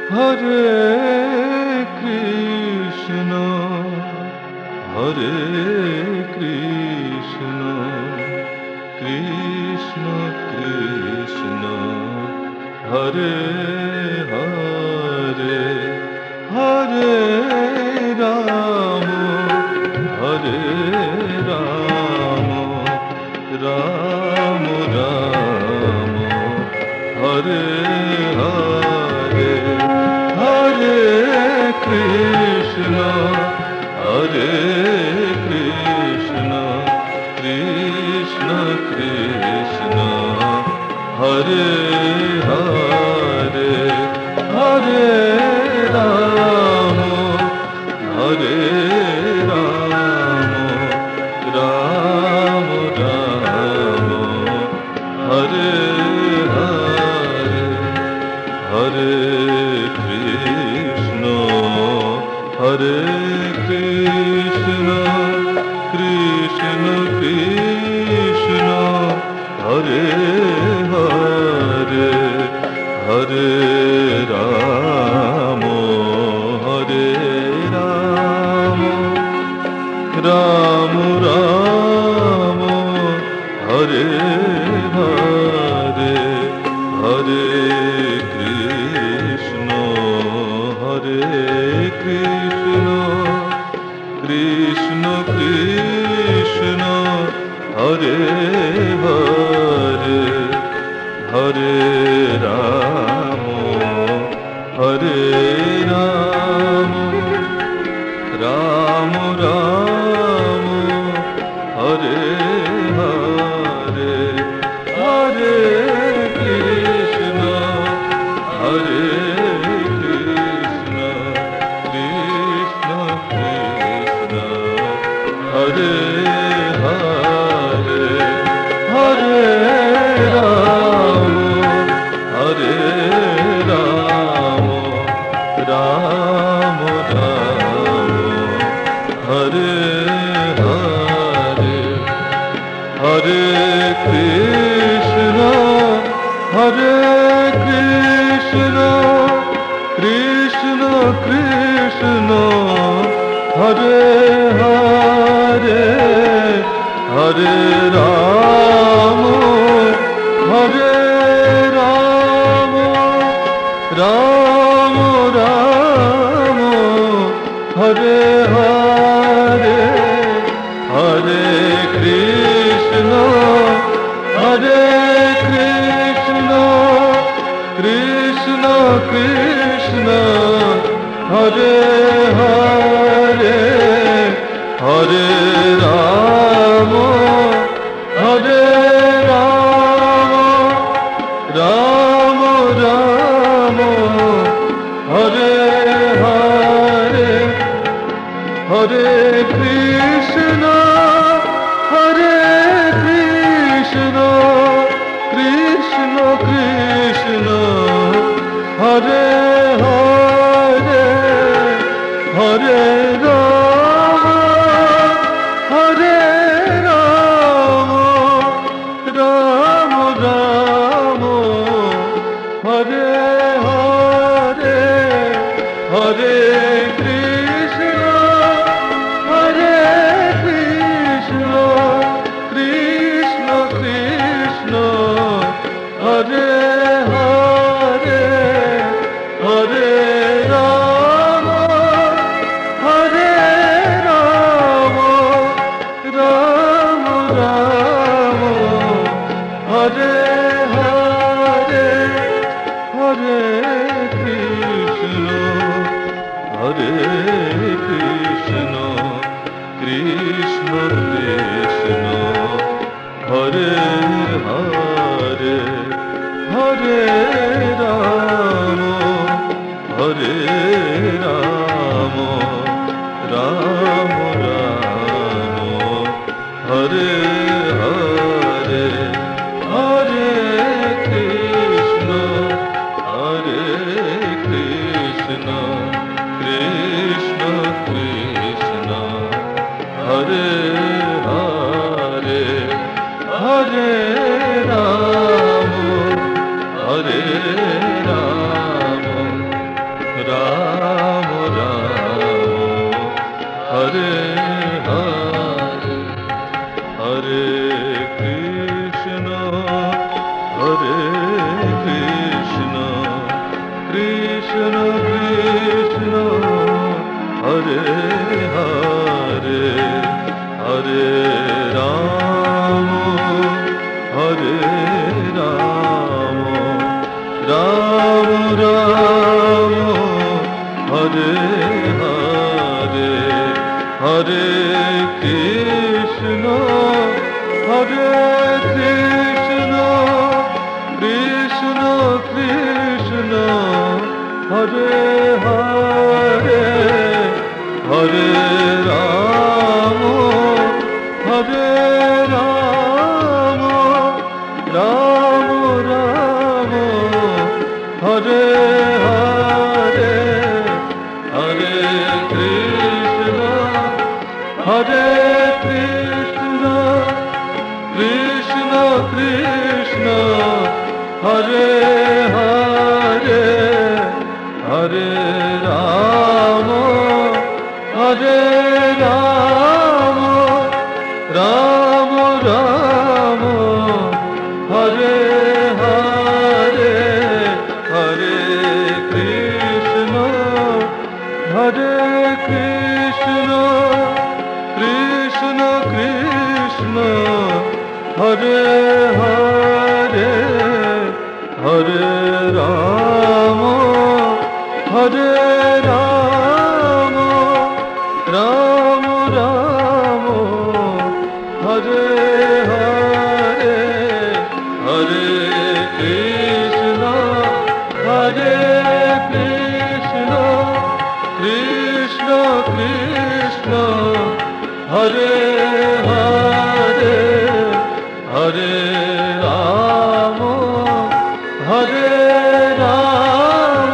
Hare Krishna, Hare Krishna, Krishna Krishna, Hare Hare, Hare Rama, Hare Rama, Rama Rama, Hare Hare, Hare Krishna, Hare Krishna, Krishna Krishna, Hare Hare, Hare Rama, Hare Rama, Rama Rama, Hare Hare, Hare Krishna, Hare Krishna, Krishna Krishna, Hare Hare, Hare Rama, Hare Rama, Rama Rama, Hare Hare, Hare Krishna, Hare Krishna, Krishna Krishna, Hare Hare, Hare Rama, Hare Rama, Rama Rama, Hare Hare, Hare Krishna, Hare Krishna, Krishna Krishna, Hare Hare, Hare Rama, Hare Rama, Rama Rama, Hare Hare, Hare Krishna, Hare Krishna, Krishna Krishna, Hare Hare, Hare Rama, Hare Rama, Rama Rama, Hare Hare, Hare Krishna, Hare Krishna, Krishna Krishna, Hare Hare, Hare Rama, Hare Rama, Rama Rama, Hare Hare, Hare Krishna, Hare Krishna, Krishna Krishna, Hare Hare, Hare Rama, Hare Rama, Rama Rama, Hare Hare, Hare Krishna, Hare Krishna, Krishna Krishna, Hare Hare, Hare Rama, Hare Rama, Rama Rama, Hare Hare, Hare Krishna, Hare Krishna, Krishna Krishna, Hare Hare, Hare Rama, Hare Rama, Rama Rama, Hare Hare, Hare Krishna, Hare Krishna, Krishna Krishna, Hare Hare, Hare Rama, Hare Rama, Hare Ram, Ram Ram Hare Hare, Hare Krishna Hare Krishna, Krishna Krishna Hare Hare, Hare Ram, Hare Ram, Ram Ram Hare Hare, Hare Krishna Hare Krishna, Krishna Krishna Hare Hare, Hare Ram, Hare Ram, Ram Ram Hare Hare, Hare Krishna Hare Krishna, Krishna Krishna Hare Hare, Hare Ram, Hare Ram, Ram Ram Hare Hare, Hare Krishna Hare Krishna, Krishna Krishna Hare Hare, Hare Ram, Hare Ram,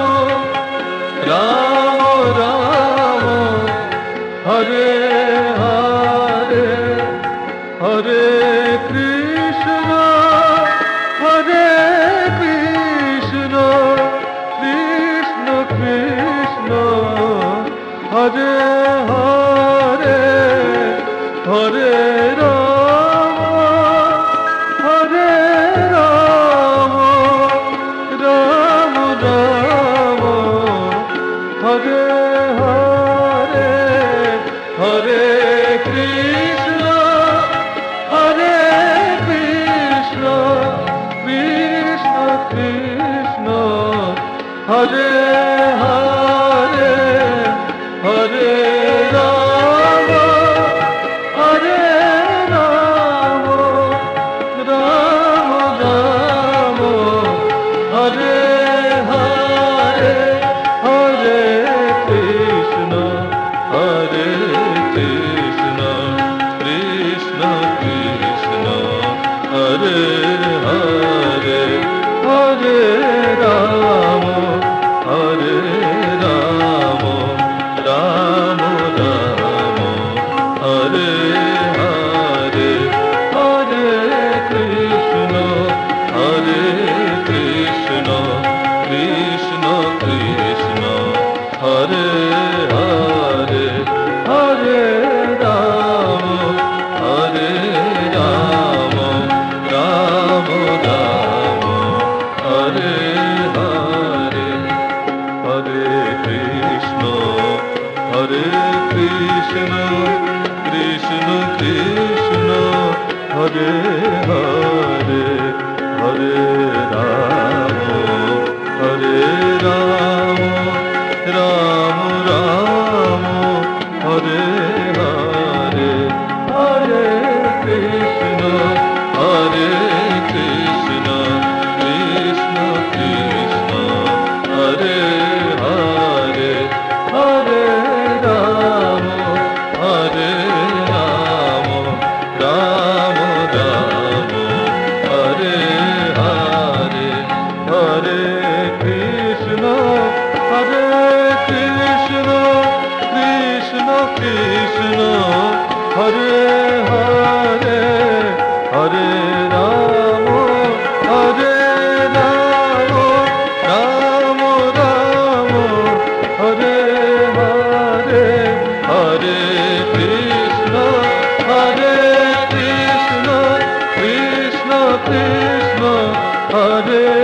Ram Ram Hare Hare, Hare Krishna Hare Krishna, Krishna Krishna Hare Hare, Hare Ram, Hare Ram, Ram Ram Hare Hare, Hare Krishna Hare Krishna, Krishna Krishna Hare Hare, Hare Ram, Hare Ram, Ram Ram Hare Hare, Hare Krishna Hare Krishna, Krishna Krishna Hare Hare, Hare Ram, Hare Ram, Ram Ram Hare Hare, Hare Krishna Hare Krishna, Krishna Krishna Hare Hare, Hare Ram, Hare Ram, Ram Ram Hare Hare, Hare Krishna Hare Krishna, Krishna Krishna Hare Hare, Hare Ram, Hare Ram, Ram Ram Hare Hare, Hare Krishna Hare Krishna, Krishna Krishna Hare Hare, Hare Ram, Hare Ram, Ram Ram Hare Hare, Hare Krishna Hare Krishna, Krishna Krishna Hare Hare, Hare Ram, Hare Ram, Ram Ram Hare Hare, Hare Krishna Hare Krishna, Krishna Krishna Hare